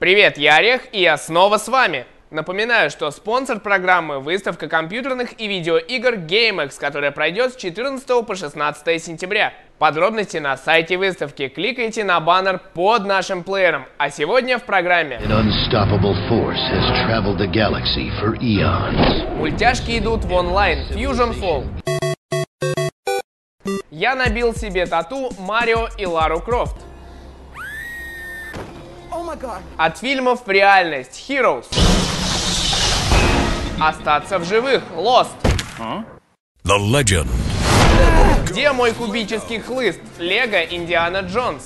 Привет, я Орех, и я снова с вами. Напоминаю, что спонсор программы — выставка компьютерных и видеоигр GameX, которая пройдет с 14 по 16 сентября. Подробности на сайте выставки. Кликайте на баннер под нашим плеером. А сегодня в программе мультяшки идут в онлайн. Fusion Fall. Я набил себе тату Марио и Лару Крофт. От фильмов в реальность. Heroes. Остаться в живых. Lost. The Legend. Где мой кубический хлыст? Лего Индиана Джонс.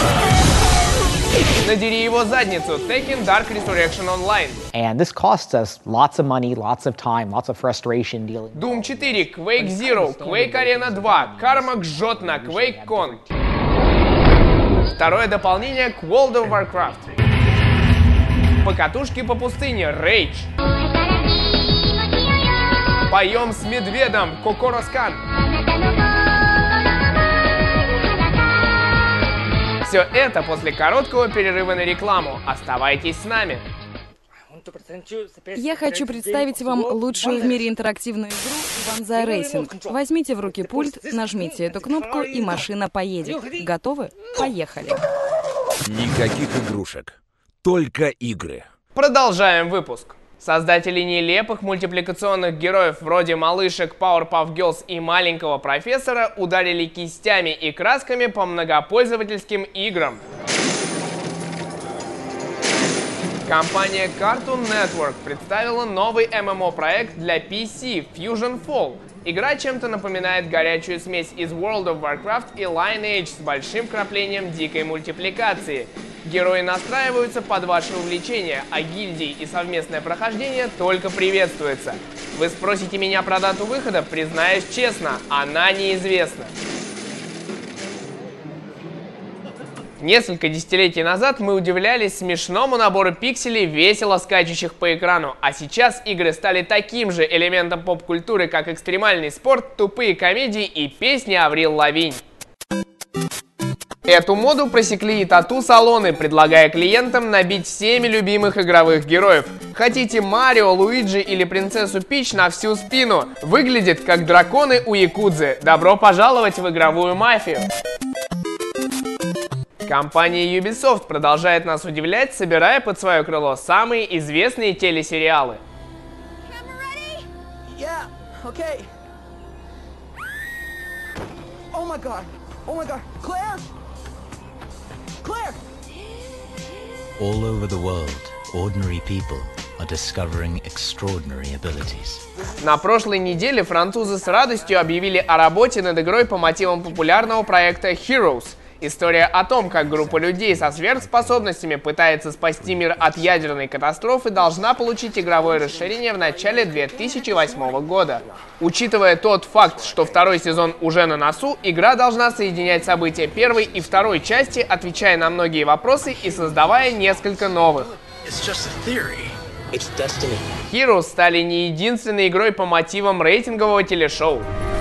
Надери его задницу. Tekken Dark Resurrection Online. And this costs us lots of money, lots of time, lots of frustration dealing. Doom 4, Quake Zero, Quake Arena 2, Карма жжет на QuakeCon. Второе дополнение к World of Warcraft. Покатушки по пустыне, Rage. Поем с медведем, Кокороскан. Все это после короткого перерыва на рекламу. Оставайтесь с нами. Я хочу представить вам лучшую в мире интерактивную игру Banzai Racing. Возьмите в руки пульт, нажмите эту кнопку, и машина поедет. Готовы? Поехали. Никаких игрушек, только игры. Продолжаем выпуск. Создатели нелепых мультипликационных героев вроде малышек Powerpuff Girls и маленького профессора ударили кистями и красками по многопользовательским играм. Компания Cartoon Network представила новый ММО-проект для PC Fusion Fall. Игра чем-то напоминает горячую смесь из World of Warcraft и Lineage с большим вкраплением дикой мультипликации. Герои настраиваются под ваши увлечения, а гильдии и совместное прохождение только приветствуется. Вы спросите меня про дату выхода, признаюсь честно, она неизвестна. Несколько десятилетий назад мы удивлялись смешному набору пикселей, весело скачущих по экрану, а сейчас игры стали таким же элементом поп-культуры, как экстремальный спорт, тупые комедии и песни Аврил Лавинь. Эту моду просекли и тату-салоны, предлагая клиентам набить всеми любимых игровых героев. Хотите Марио, Луиджи или принцессу Пич на всю спину? Выглядит как драконы у якудзы. Добро пожаловать в игровую мафию! Компания Ubisoft продолжает нас удивлять, собирая под свое крыло самые известные телесериалы. All over the world, ordinary people are discovering extraordinary abilities. На прошлой неделе французы с радостью объявили о работе над игрой по мотивам популярного проекта Heroes. История о том, как группа людей со сверхспособностями пытается спасти мир от ядерной катастрофы, должна получить игровое расширение в начале 2008 года. Учитывая тот факт, что второй сезон уже на носу, игра должна соединять события первой и второй части, отвечая на многие вопросы и создавая несколько новых. Heroes стали не единственной игрой по мотивам рейтингового телешоу.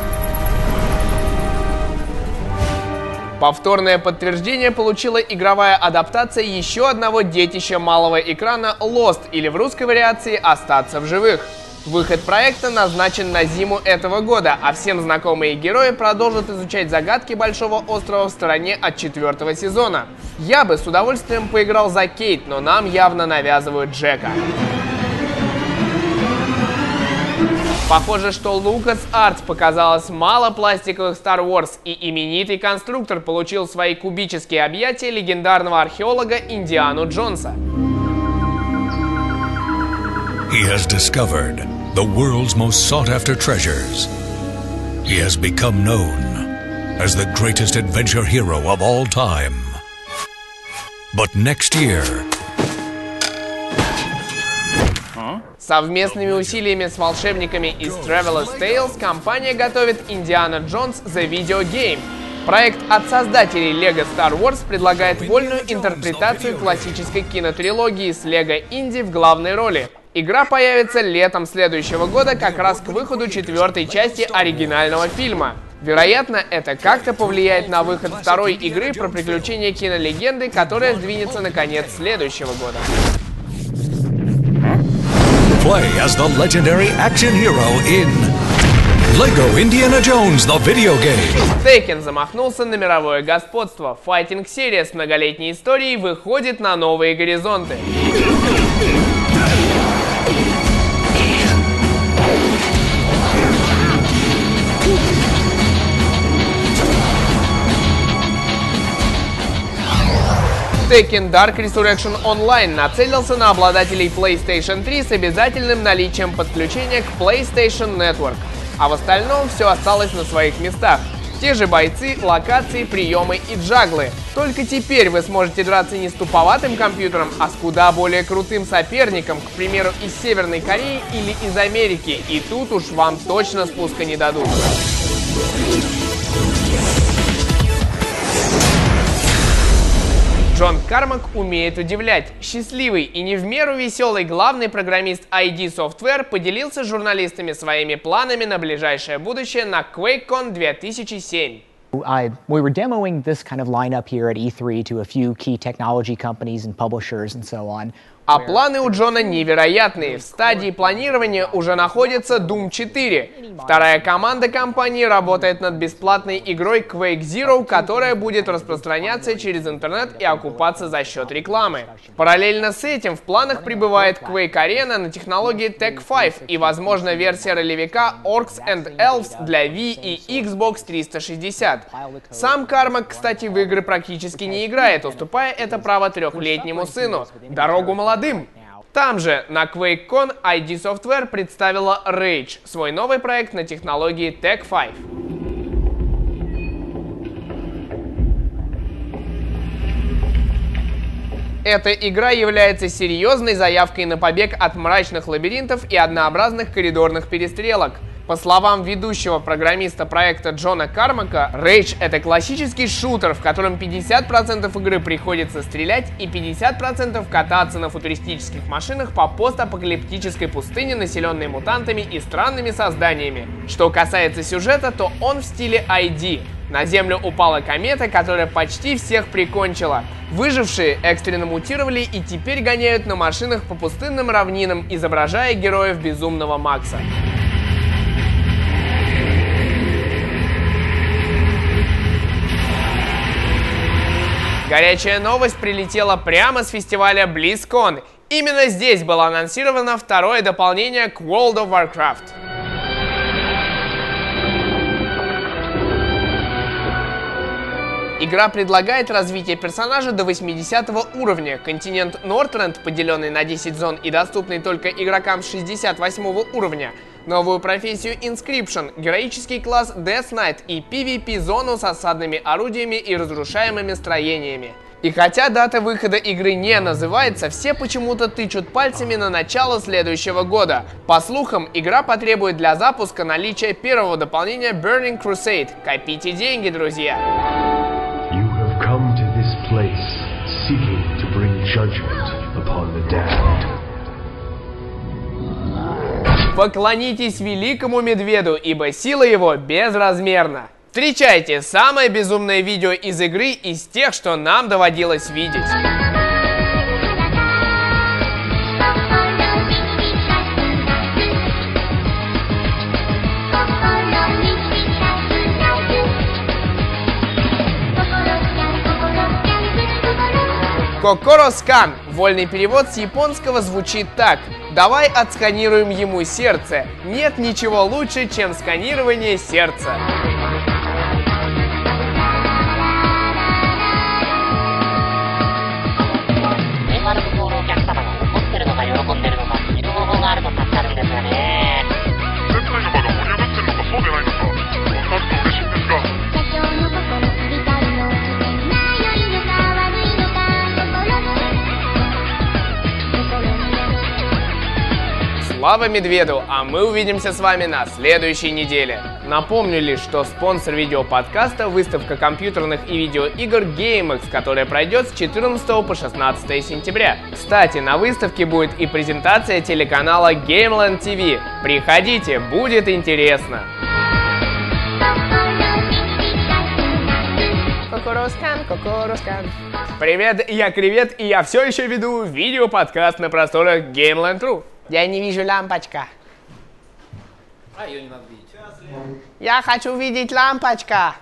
Повторное подтверждение получила игровая адаптация еще одного детища малого экрана Lost, или в русской вариации «Остаться в живых». Выход проекта назначен на зиму этого года, а всем знакомые герои продолжат изучать загадки Большого острова в стороне от 4-го сезона. Я бы с удовольствием поиграл за Кейт, но нам явно навязывают Джека. Похоже, что LucasArts показалось мало пластиковых Star Wars, и именитый конструктор получил свои кубические объятия легендарного археолога Индиану Джонса. He has discovered the world's most sought-after treasures. He has become known as the greatest adventure hero of all time. But next year... Совместными усилиями с волшебниками из Traveler's Tales компания готовит Индиана Джонс The Video Game. Проект от создателей Lego Star Wars предлагает вольную интерпретацию классической кинотрилогии с Lego Инди в главной роли. Игра появится летом следующего года, как раз к выходу 4-й части оригинального фильма. Вероятно, это как-то повлияет на выход второй игры про приключения кинолегенды, которая сдвинется на конец следующего года. Play as the legendary action hero in Lego Indiana Jones, the video game. Tekken замахнулся на мировое господство. Файтинг-серия с многолетней историей выходит на новые горизонты. Tekken Dark Resurrection Online нацелился на обладателей PlayStation 3 с обязательным наличием подключения к PlayStation Network, а в остальном все осталось на своих местах. Те же бойцы, локации, приемы и джаглы. Только теперь вы сможете драться не с туповатым компьютером, а с куда более крутым соперником, к примеру, из Северной Кореи или из Америки, и тут уж вам точно спуска не дадут. Джон Кармак умеет удивлять. Счастливый и не в меру веселый главный программист ID Software поделился с журналистами своими планами на ближайшее будущее на QuakeCon 2007. We were demoing this kind of lineup here at E3 to a few key technology companies and publishers and so on. А планы у Джона невероятные. В стадии планирования уже находится Doom 4. Вторая команда компании работает над бесплатной игрой Quake Zero, которая будет распространяться через интернет и окупаться за счет рекламы. Параллельно с этим в планах пребывает Quake Arena на технологии Tech 5 и, возможно, версия ролевика Orcs and Elves для Wii и Xbox 360. Сам Кармак, кстати, в игры практически не играет, уступая это право трехлетнему сыну. Дорогу молодым. Там же, на QuakeCon, ID Software представила Rage, свой новый проект на технологии Tech 5. Эта игра является серьезной заявкой на побег от мрачных лабиринтов и однообразных коридорных перестрелок. По словам ведущего программиста проекта Джона Кармака, Rage — это классический шутер, в котором 50% игры приходится стрелять и 50% кататься на футуристических машинах по постапокалиптической пустыне, населенной мутантами и странными созданиями. Что касается сюжета, то он в стиле ID. На Землю упала комета, которая почти всех прикончила. Выжившие экстренно мутировали и теперь гоняют на машинах по пустынным равнинам, изображая героев Безумного Макса. Горячая новость прилетела прямо с фестиваля BlizzCon. Именно здесь было анонсировано второе дополнение к World of Warcraft. Игра предлагает развитие персонажа до 80 уровня. Континент Нортренд, поделенный на 10 зон и доступный только игрокам с 68 уровня. Новую профессию Inscription, героический класс Death Knight и PvP-зону с осадными орудиями и разрушаемыми строениями. И хотя дата выхода игры не называется, все почему-то тычут пальцами на начало следующего года. По слухам, игра потребует для запуска наличия первого дополнения Burning Crusade. Копите деньги, друзья! You have come to this place, seeking to bring judgment upon the damned. Поклонитесь великому медведу, ибо сила его безразмерна. Встречайте самое безумное видео из игры из тех, что нам доводилось видеть. Kokoro-скан. Вольный перевод с японского звучит так: давай отсканируем ему сердце. Нет ничего лучше, чем сканирование сердца. Слава медведу, а мы увидимся с вами на следующей неделе. Напомню лишь, что спонсор видеоподкаста — выставка компьютерных и видеоигр GameX, которая пройдет с 14 по 16 сентября. Кстати, на выставке будет и презентация телеканала Gameland TV. Приходите, будет интересно. Кукурускан, Кукурускан. Привет, я Кревет, и я все еще веду видеоподкаст на просторах Gameland.ru. Я не вижу лампочка. А, ее не надо видеть. Я хочу видеть лампочка.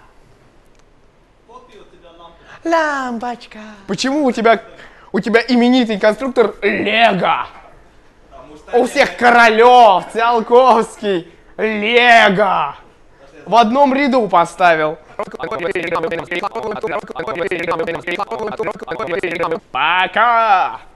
Лампочка. Почему у тебя именитый конструктор Лего? У всех Королев, Циолковский, Лего. В одном ряду поставил. Пока!